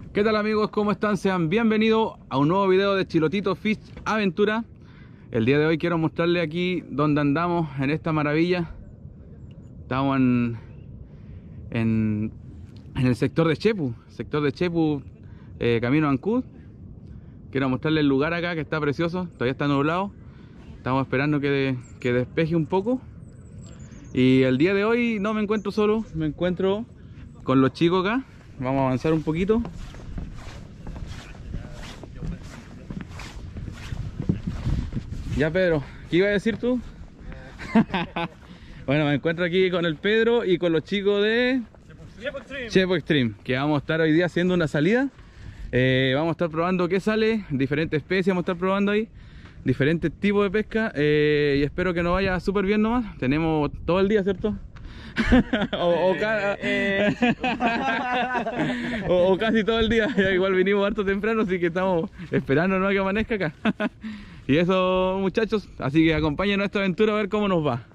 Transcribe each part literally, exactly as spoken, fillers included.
¿Qué tal amigos? ¿Cómo están? Sean bienvenidos a un nuevo video de Chilotito Fish Aventura. El día de hoy quiero mostrarles aquí donde andamos en esta maravilla. Estamos en, en, en el sector de Chepu, sector de Chepu, eh, camino a Ancud. Quiero mostrarles el lugar acá que está precioso, todavía está nublado. Estamos esperando que, que despeje un poco. Y el día de hoy no me encuentro solo, me encuentro con los chicos acá. Vamos a avanzar un poquito. Ya Pedro, ¿qué iba a decir tú? Bueno, me encuentro aquí con el Pedro y con los chicos de Chepu Extreme. Chepu Extreme, que vamos a estar hoy día haciendo una salida. Eh, vamos a estar probando qué sale, diferentes especies vamos a estar probando ahí, diferentes tipos de pesca, eh, y espero que nos vaya súper bien nomás. Tenemos todo el día, ¿cierto? o, o, ca Eh, o, o casi todo el día. Ya igual vinimos harto temprano, así que estamos esperando no que amanezca acá. Y eso, muchachos, así que acompáñenos a esta aventura a ver cómo nos va.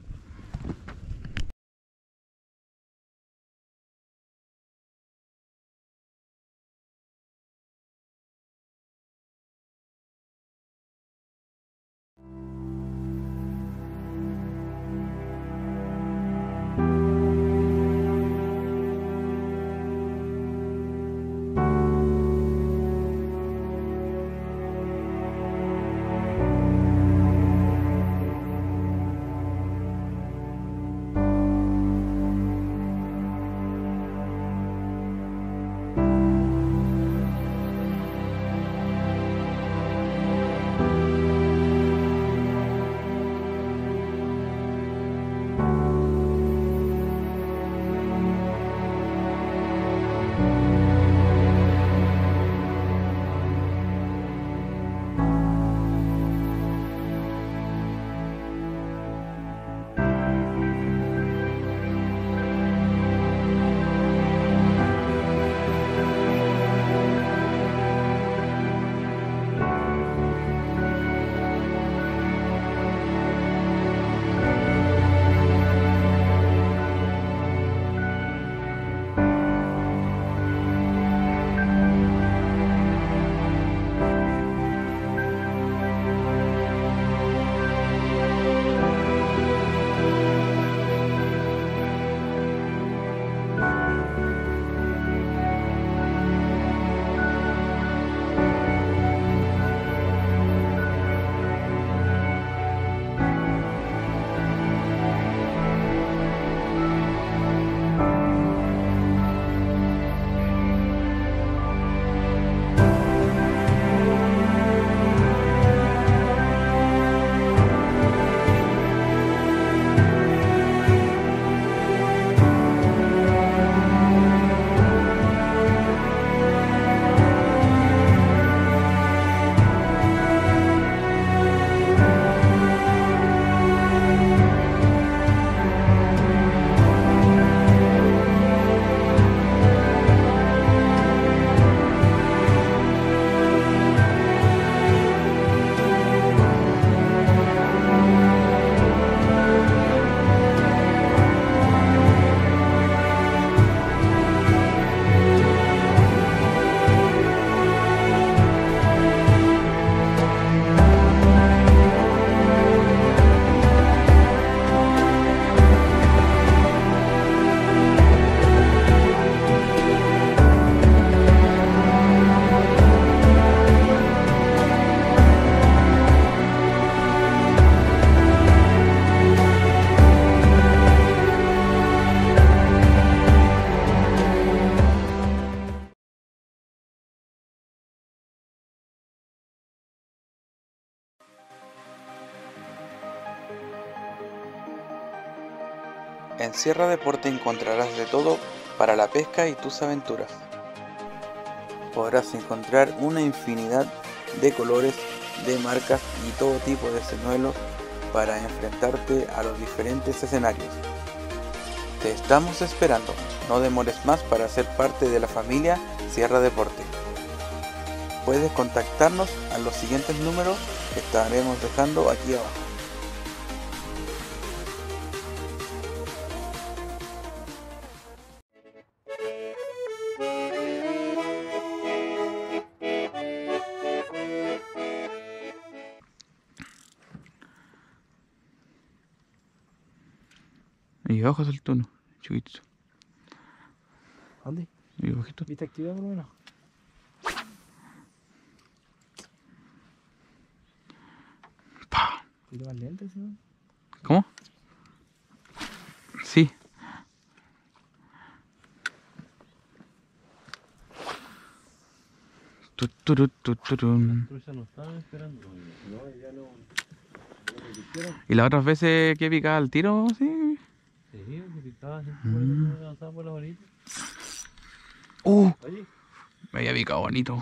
En Sierra Deporte encontrarás de todo para la pesca y tus aventuras. Podrás encontrar una infinidad de colores, de marcas y todo tipo de señuelos para enfrentarte a los diferentes escenarios. Te estamos esperando, no demores más para ser parte de la familia Sierra Deporte. Puedes contactarnos a los siguientes números que estaremos dejando aquí abajo. Y abajo saltó uno, chiquitito. ¿Dónde? Y bajito. ¿Viste actividad por lo menos? ¡Pah! ¿Y más lento, señor? ¿Cómo? Sí. Tu, turu, tu, turun. Truchas no estaban esperando. No, ya no. ¿Y las otras veces que picaba el tiro? Sí. Sí, que picaba así por el avanzaba por la bonita. Uh, Oye, me había picado bonito.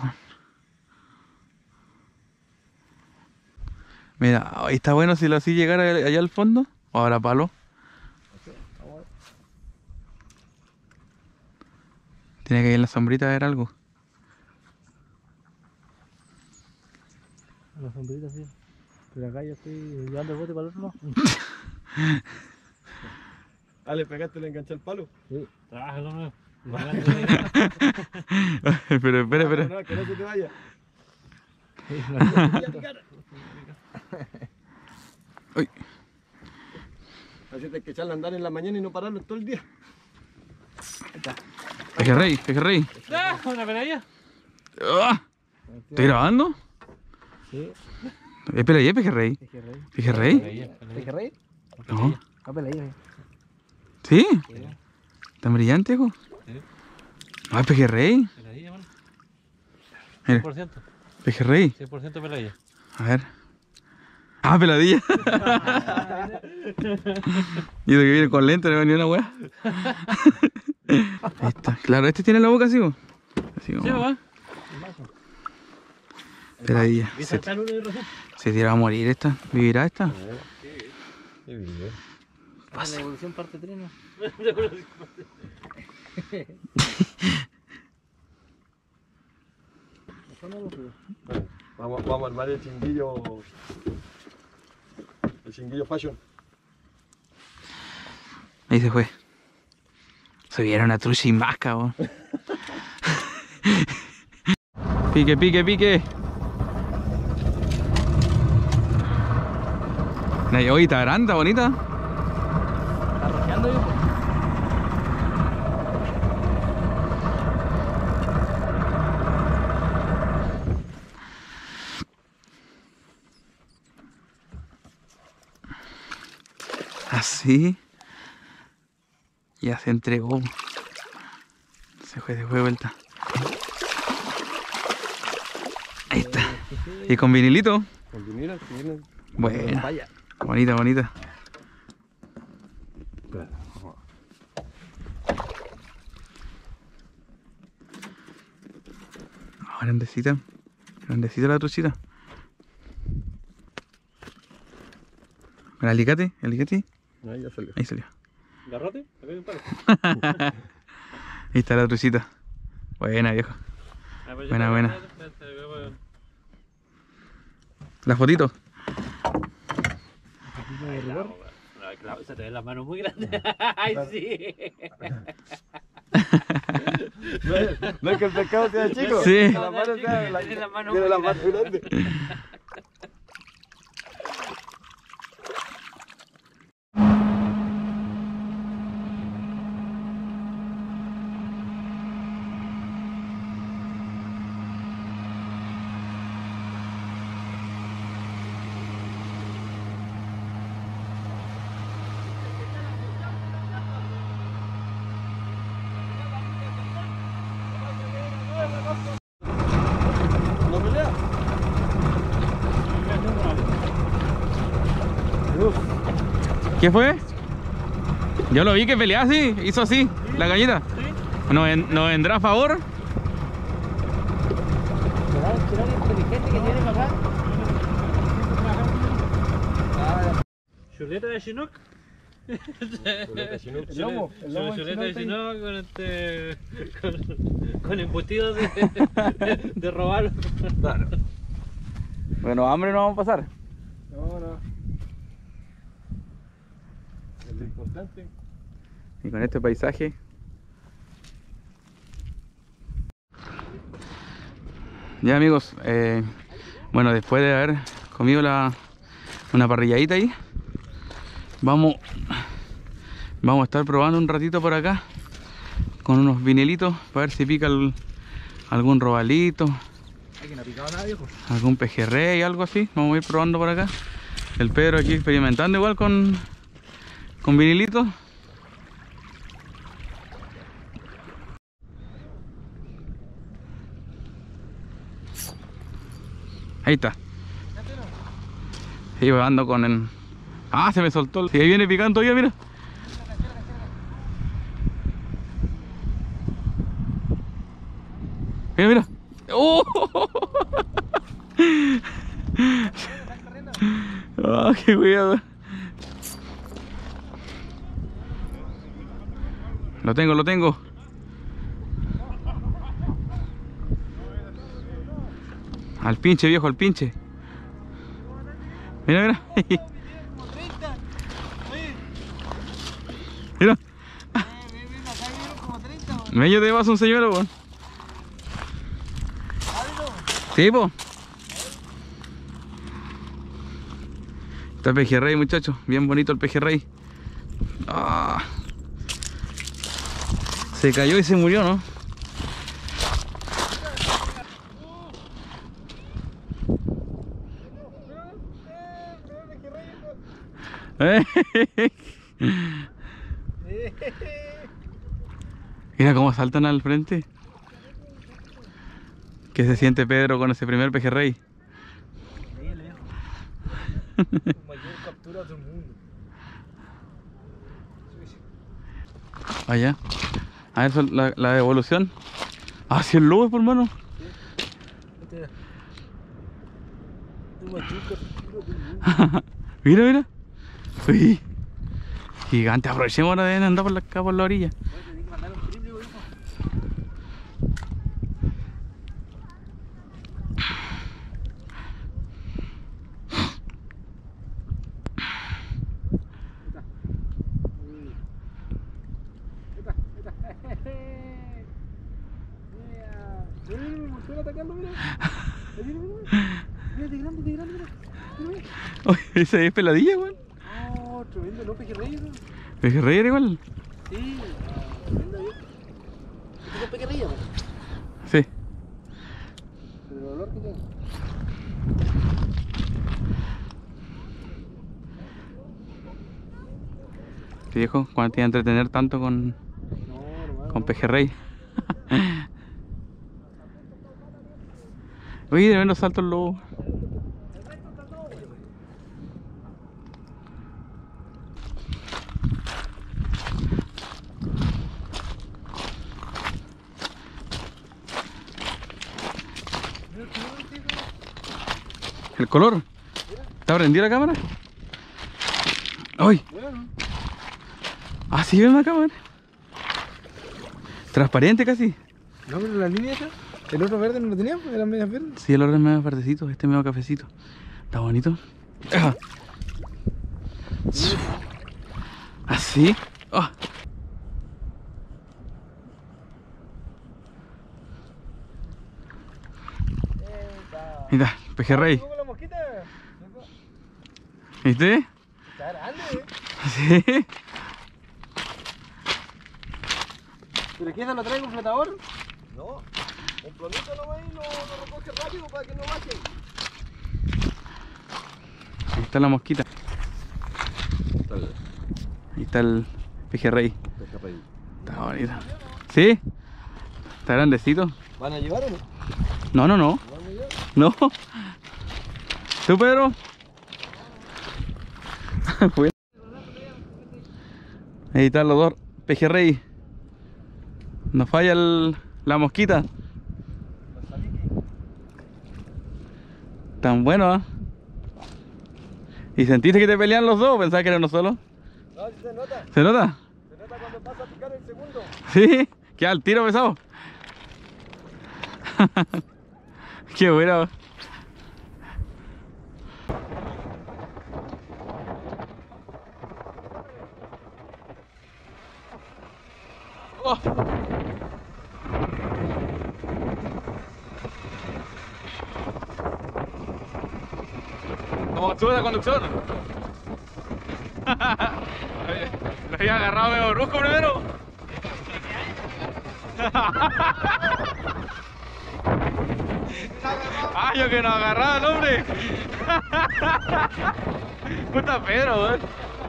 Mira, ahí está bueno si lo así llegara allá al fondo. O ahora palo. Tiene que ir en la sombrita a ver algo. La sombrita, sí. Pero acá yo estoy llevando el bote para el otro lado. ah, le pegaste, le enganché el palo. Sí. Trabájalo nuevo. Espera, espera, espera. No, que no se te vaya. Uy. Así te que echarle a andar en la mañana y no pararlo todo el día. Pejerrey, pejerrey. ¡Ah! ¿Una penalla? Ah, ¿estoy grabando? Sí. Espera, ¿y es pejerrey? Pejerrey. ¿Pejerrey? ¿Pejerrey? No. Ah, peladilla. ¿Sí? ¿Tan brillante, hijo? Sí. No, es pejerrey. Peladilla, mano. Mira, cien por ciento. pejerrey. cien por ciento peladilla. A ver. Ah, peladilla. Y eso que viene con lente, no veo ni una wea. Ahí está. Claro, este tiene la boca así, ¿o? Así como. Sí, va. Peladilla. ¿Viste Se, saltar uno de razón? se tira a morir esta. ¿Vivirá esta? Qué video. La evolución parte tres, ¿no? Vamos, vamos a armar el chinguillo. El chinguillo fashion. Ahí se fue. Se viera una trucha y más, cabrón. Pique, pique, pique. Una yoguita grande, bonita. ¿Está rojeando, yo? Así. Ya se entregó. Se fue, se fue de vuelta. Ahí está. ¿Y con vinilito? Con vinilo, si viene. Bueno. Vaya. Bonita, bonita. Ah, grandecita. Grandecita la truchita. ¿El alicate? ¿El alicate? Ahí ya salió. Ahí salió. ¿Garrote? Acá hay un palo. Ahí está la truchita. Buena, viejo. Buena, buena. La fotito. Claro, se te ven las manos muy grandes. Ay, sí. ¿No es, no es que el pescado sea chico? Sí. Las manos sean la- Tiene las manos tiene muy las manos grandes. ¿No pelea? ¿Qué fue? Yo lo vi que peleaba así, hizo así, la gallita. ¿No, ven- ¿No vendrá a favor? ¿Será el chileno inteligente que tiene para acá? ¿Chuleta de Chinook? El lomo, el lomo Chuleta de chileno. Chinook con este. con, con embutidos de, de robarlo. Claro. Bueno, hambre no vamos a pasar. No, no. Es lo importante. Y con este paisaje. Ya amigos, eh, bueno, después de haber comido la, una parrilladita ahí, vamos Vamos a estar probando un ratito por acá con unos vinilitos para ver si pica el, algún robalito. Aquí no ha picado nada, viejo. Algún pejerrey, algo así. Vamos a ir probando por acá. El Pedro aquí experimentando igual con, con vinilitos. Ahí está. Sí, ando con el... Ah, se me soltó. Sí, ahí viene picando todavía, mira. Mira, mira. ¡Oh! ¡Oh, qué cuidado! Lo tengo, lo tengo. Al pinche, viejo, al pinche. Mira, mira. Mira. Medio de vaso un señuelo, weón. Sí, po. Está el pejerrey, muchachos. Bien bonito el pejerrey. Ah. Se cayó y se murió, ¿no? Mira cómo saltan al frente. ¿Qué se siente Pedro con ese primer pejerrey? Mayor captura del mundo. Allá. A ver, la, la evolución. Hacia el lobo, por hermano. Mira, mira. Uy. Gigante, aprovechemos ahora de andar por la, acá por la orilla. Oye, esa es peladilla, weón. Oh, tremendo, no, pejerrey, ¿no? ¿Pejerrey era igual? Sí, tremendo, viejo. ¿Es pejerrey, no? Sí. Pero el olor que tiene. Sí, viejo, cuando te iba a entretener tanto con, No, hermano. con pejerrey. Oye, de menos salto el lobo. ¿El color? ¿Está prendida la cámara? ¡Ay! Ah, sí, ve una cámara. Transparente casi. No, pero la línea esa, el otro verde no lo teníamos, eran medias verdes. Sí, el otro es medio verdecito, este medio cafecito. Está bonito. Ah. Así. Ah. Mira, pejerrey. ¿Cómo la mosquita? ¿Viste? Está grande, ¿eh? Sí. ¿Pero qué, se lo traigo un flotador? No, un plomito nomás y lo, lo recoge rápido para que no baje. Ahí está la mosquita. Ahí está el pejerrey. Está bonito. ¿Sí? Está grandecito. ¿Van a llevar o no? No, no, no. ¿Van a llevar? No. ¿Tú, Pedro? Ahí están los dos pejerrey. Nos falla el, la mosquita. Tan bueno, ¿eh? ¿Y sentiste que te pelean los dos? ¿Pensabas que era uno solo? No, sí se nota. ¿Se nota? Se nota cuando pasa a picar el segundo. Sí, queda al tiro pesado. Qué bueno. Oh. ¿Cómo sube la conducción? Lo había agarrado medio brusco primero. Ah, yo que nos agarraba el hombre. Puta Pedro, weón.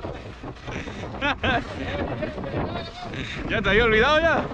Ya te había olvidado ya.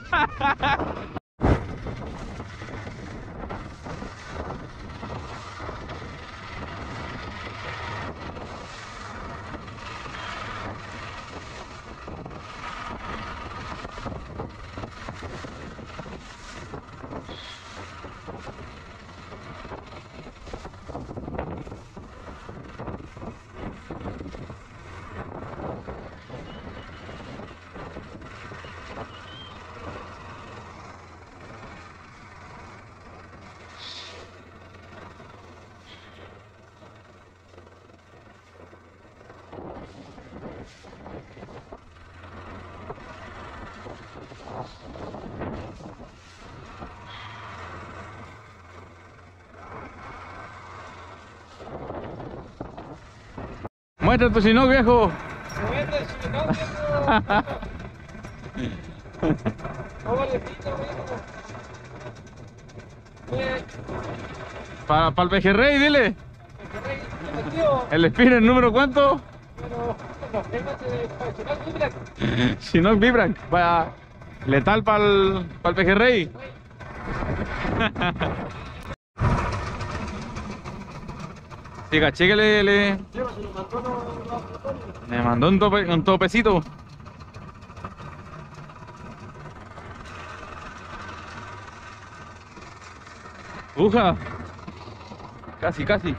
Muestra tu Chinook, viejo. Para, para el pejerrey, dile. El spinner número cuánto? Chinook Vibrac. Para letal para el, para el pejerrey. Sí, caché que le, le, le mandó un, tope, un topecito. Uja. Casi, casi.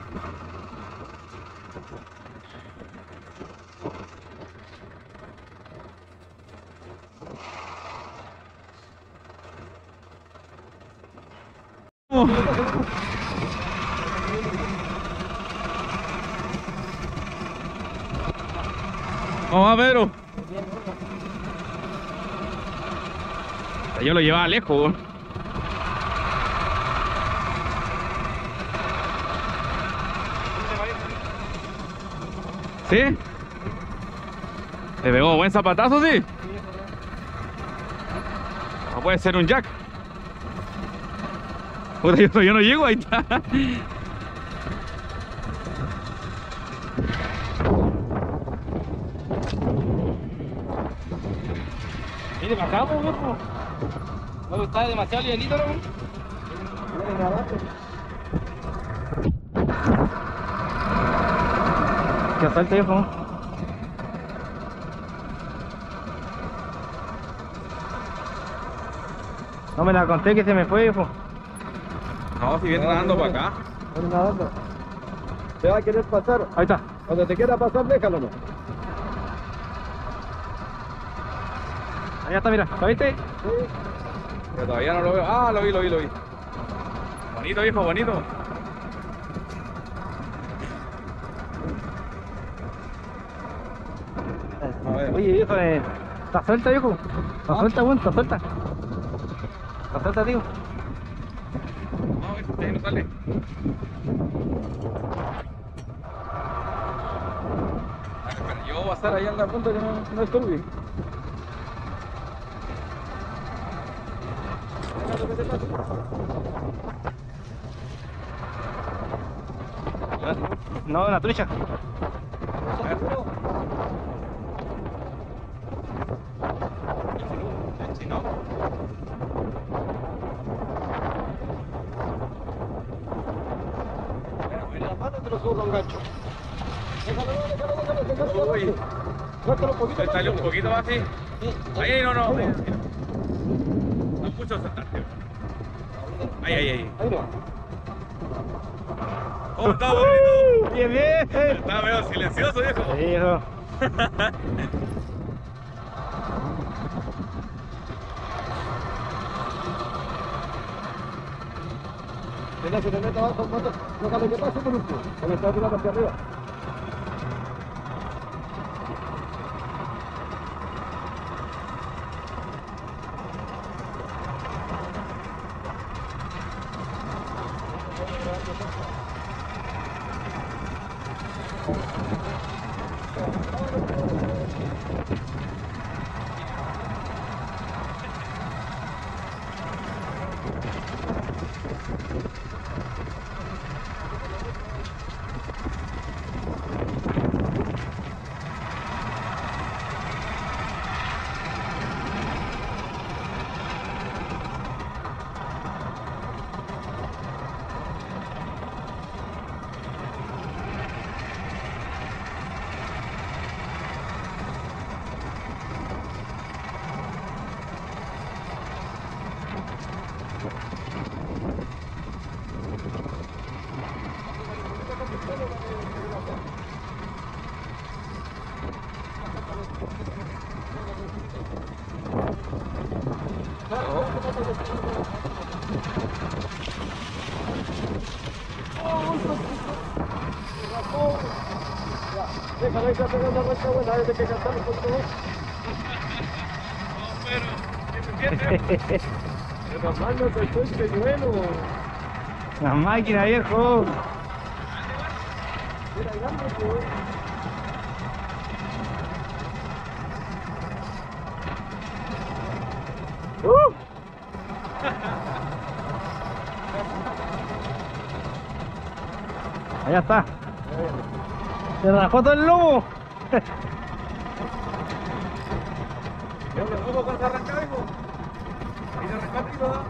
Oh. Vamos a ver. Yo lo llevaba lejos. ¿Sí? ¿Te pegó buen zapatazo, sí? No puede ser un jack. Puta, yo, yo no llego, ahí está. Mire, bajamos, viejo. No, está demasiado livianito, ¿no? Que asalte, viejo. No me la conté que se me fue, viejo. No, si viene nadando para acá. Viene nadando. ¿Te va a querer pasar? Ahí está. Cuando te quiera pasar, déjalo, ¿no? Allá está, mira. ¿Lo viste? Sí. Pero todavía no lo veo. Ah, lo vi, lo vi, lo vi. Bonito, viejo, bonito. A ver. Oye, viejo, eh, ¿está suelta, viejo? ¿Está ¿Ah? suelta, bueno? ¿Está suelta? ¿Está suelta, tío? No, este no sale. Espera, yo voy a estar ahí en la punta que no, no estorbe. No, una trucha. Si no. Las manos te lo subo con gancho. Déjalo, déjalo, déjalo, déjalo. Uy. Suéltalo un poquito. Suéltale un poquito más, sí. Ahí, ahí, no, no. Ahí Ahí, no mucho soltarte. Ahí, ahí, ahí. Ahí no. Oh, está bonito. Bien, bien. Está medio silencioso, viejo. Sí, viejo. Mira, que te metas abajo, cuando déjalo que pase por último. Cuando está tirando hacia arriba. Déjame estar pegando la recta buena, desde que cantamos por todo. Pero normal no te estoy peñuelo. La máquina, viejo. Mira, grande, pues. Uh. Allá está. Se rajó todo el lomo. Yo me muevo con esa arrancada, hijo. Y de rescate y lo da.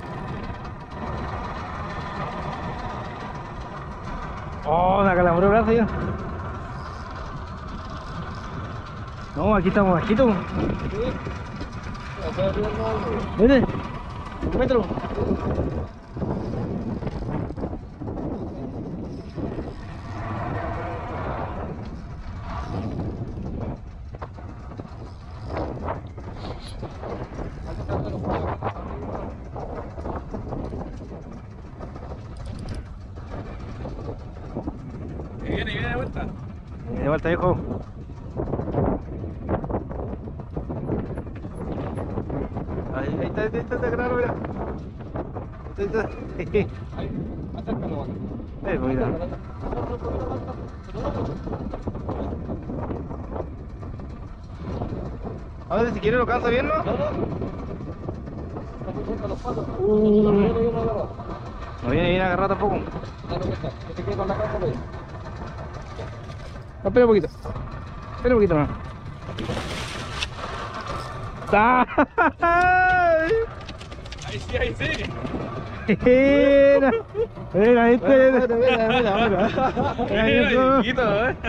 Oh, me acalambró el brazo ya. No, aquí estamos bajito. Vete. Un metro. Viene, viene de vuelta. De vuelta, viejo. Ahí, ahí está, ahí está, está claro, mira. Ahí está. Ahí, acércalo, acá. Eh, pues mira. A ver si quiere lo calza bien, ¿no? No, no. Está muy cerca los palos. Uh. No viene bien agarrado. No viene bien agarrado tampoco. Ya no está. Que te quede con la cabeza por ahí. No, espera un poquito. Espera un poquito más. Ahí sí, ahí sí. Mira, mira, este. Mira, mira, mira, mira. Mira, Chiquito, ¿eh?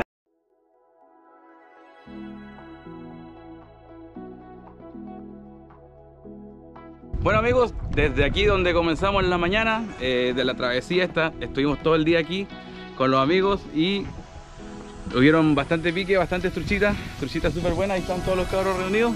Bueno amigos, desde aquí donde comenzamos en la mañana eh, de la travesía esta, estuvimos todo el día aquí con los amigos y hubieron bastante pique, bastantes truchitas, truchitas súper buenas, ahí están todos los cabros reunidos.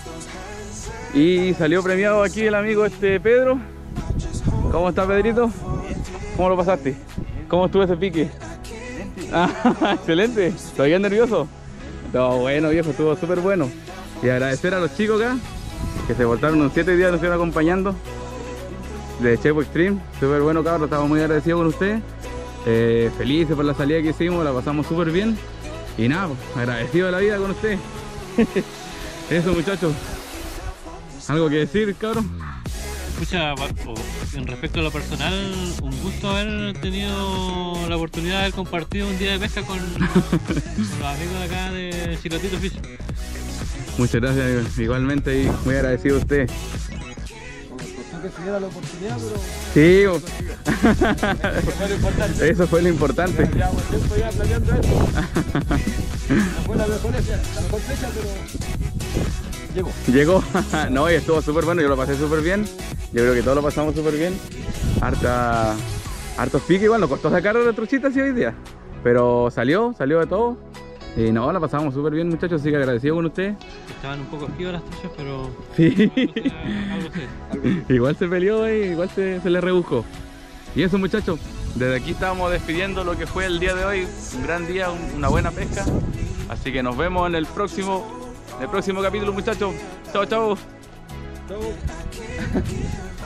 Y salió premiado aquí el amigo este Pedro. ¿Cómo está, Pedrito? ¿Cómo lo pasaste? ¿Cómo estuvo ese pique? Ah, excelente. ¿Todavía nervioso? No, bueno viejo, estuvo súper bueno. Y agradecer a los chicos acá que se voltaron unos siete días, nos estuvieron acompañando de Chepo Extreme. Súper bueno, cabros, estamos muy agradecidos con ustedes. Eh, felices por la salida que hicimos, la pasamos súper bien. Y nada, pues, agradecido de la vida con ustedes. Eso, muchachos. ¿Algo que decir, cabros? Escucha, en respecto a lo personal, un gusto haber tenido la oportunidad de haber compartido un día de pesca con, con los amigos de acá de Chilotito Fish. Muchas gracias, amigo. Igualmente, y muy agradecido a usted. Costó que se diera la oportunidad, pero... Sí, Eso fue lo importante. eso fue lo importante. Llevamos tiempo ya planeando eso. No fue la mejor, la mejor fecha, pero... Llegó. Llegó, no, y estuvo súper bueno, yo lo pasé súper bien. Yo creo que todos lo pasamos súper bien. Harta, hartos piques, igual nos costó sacar la truchita así hoy día. Pero salió, salió de todo. Y no, la pasamos súper bien, muchachos, así que agradecido con ustedes. Estaban un poco esquivas las truchas, pero... Sí, algo sé. igual se peleó y igual se, se le rebuscó. Y eso, muchachos, desde aquí estamos despidiendo lo que fue el día de hoy. Un gran día, un- una buena pesca. Así que nos vemos en el próximo, en el próximo capítulo, muchachos. Chao, chao. Chau.